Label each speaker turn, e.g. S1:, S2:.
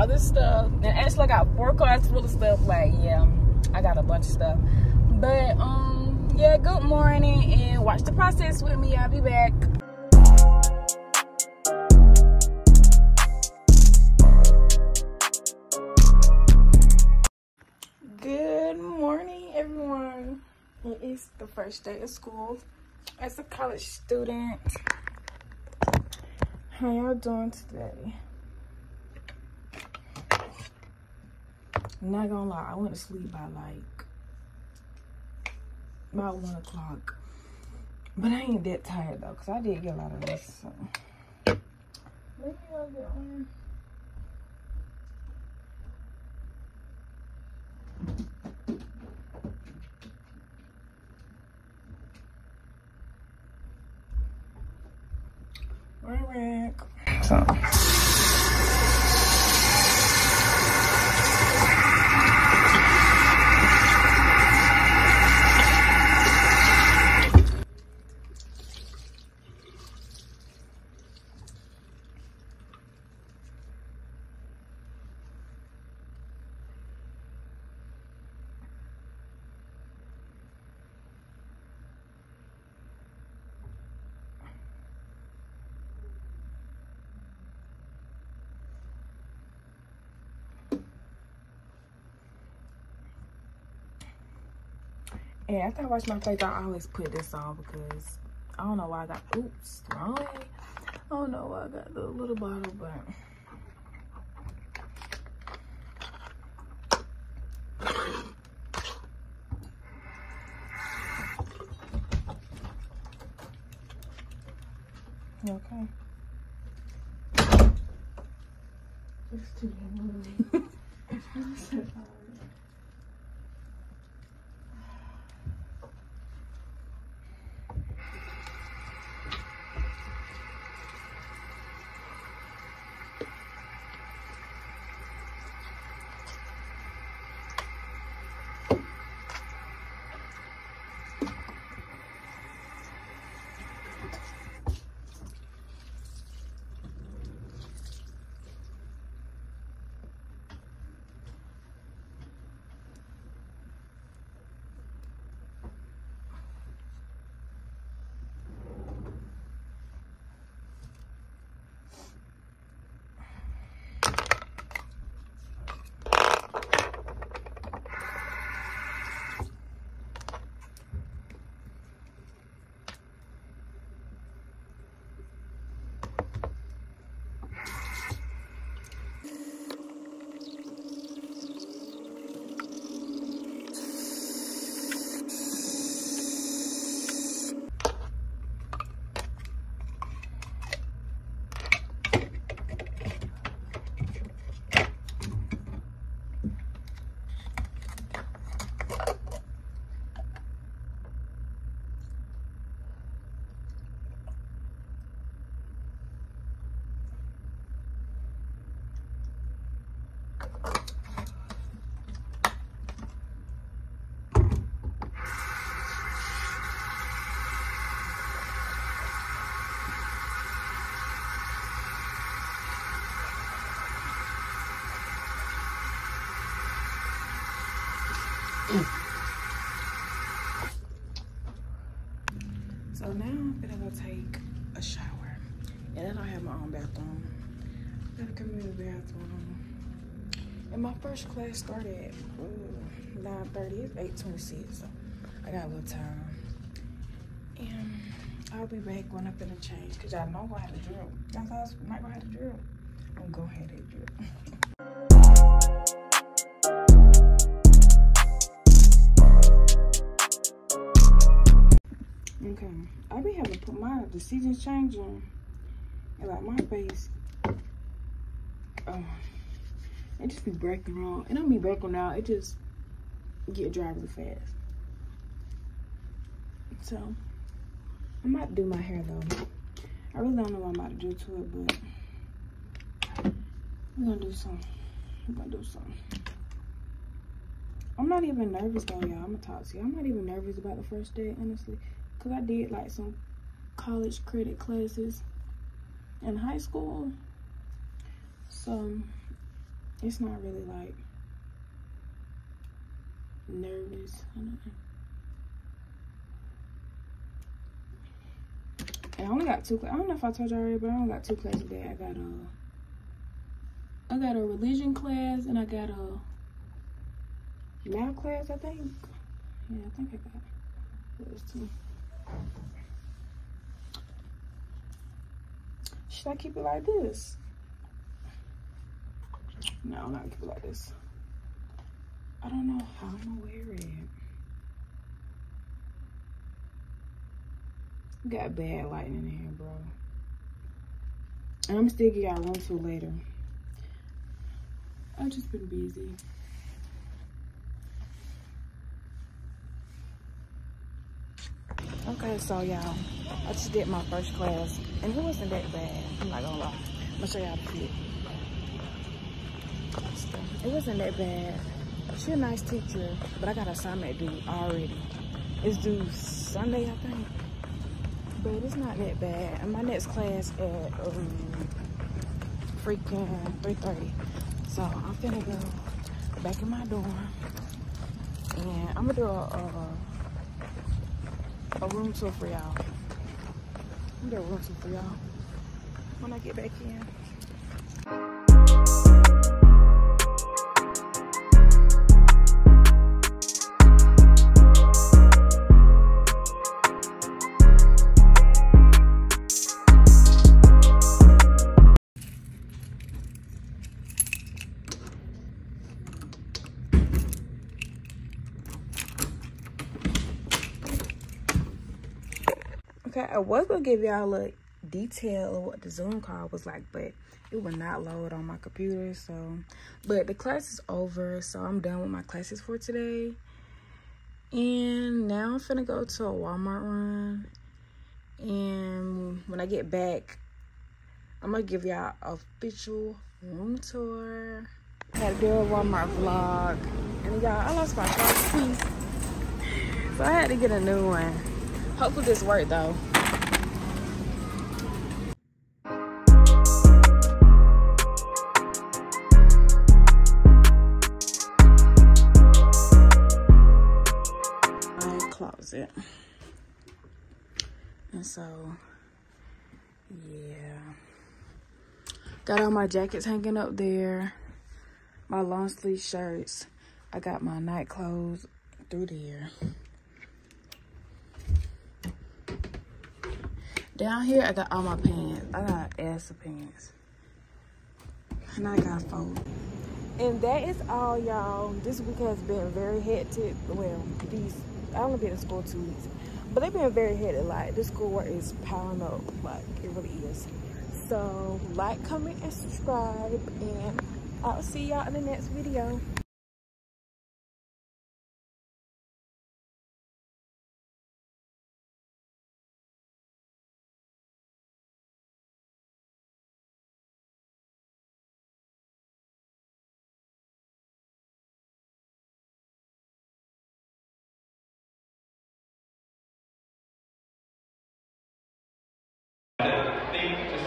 S1: all this stuff. And actually I got 4 cars full of stuff. Like, yeah, I got a bunch of stuff. But yeah, good morning, and watch the process with me. I'll be back. Good morning, everyone. It is the first day of school as a college student. How y'all doing today? I'm not gonna lie, I went to sleep by like about 1 o'clock, but I ain't that tired though, because I did get a lot of rest. So maybe I'll get on. We're back. So yeah, after I wash my face, I always put this on because I don't know why I got, oops, wrong way. I don't know why I got the little bottle, but you okay? It's too low. So now I'm gonna go take a shower, and then I have my own bathroom. I gotta come in the bathroom, and my first class started at 9:30. It's 8:26, so I got a little time. And I'll be back when I'm finna change, cause y'all know I'm gonna have to drill. Y'all thought I was not gonna have to drill. I'm gonna go ahead and drill. Okay, I be having to put the seasons changing, and like my face, it just be breaking wrong. It don't be breaking out, it just get dry really fast. So I'm about to do my hair though. I really don't know what I'm about to do to it, but I'm gonna do something. I'm not even nervous though, y'all. I'm gonna talk to you. I'm not even nervous about the first day, honestly. Cause I did like some college credit classes in high school. So It's not really like nervous. I don't know. And I only got 2 classes. I don't know if I told you already, but I only got 2 classes today. I got a religion class and I got a math class, I think. Yeah, I think I got those 2. Should I keep it like this? No, I'm not keep it like this. I don't know how I'm gonna wear it. Got bad lighting in here, bro. And I'm still getting y'all room tour later. I've just been busy. Okay, so y'all, I just did my first class, and it wasn't that bad. I'm not gonna lie. I'm gonna show y'all the fit. It wasn't that bad. She's a nice teacher, but I got an assignment due already. It's due Sunday, I think. But it's not that bad. And my next class at freaking 3:30. So I'm finna go back in my dorm, and I'm gonna do a room tour for y'all. I'm gonna do a room tour for y'all when I get back in. Okay, I was gonna give y'all a detail of what the Zoom call was like, but it would not load on my computer. So, but the class is over, so I'm done with my classes for today. And now I'm finna go to a Walmart run. And when I get back, I'm gonna give y'all an official room tour. I had to do a Walmart vlog, and y'all, I lost my car keys, so I had to get a new one. Hopefully this worked though. My closet. And so, yeah. Got all my jackets hanging up there. My long sleeve shirts. I got my night clothes through there. Down here, I got all my pants. I got ass of pants. And I got a fold. And that is all, y'all. This week has been very hectic. Well, I only been in school 2 weeks. But they've been very hectic. Like, this schoolwork is piling up. Like, it really is. So, like, comment, and subscribe. And I'll see y'all in the next video.
S2: I think just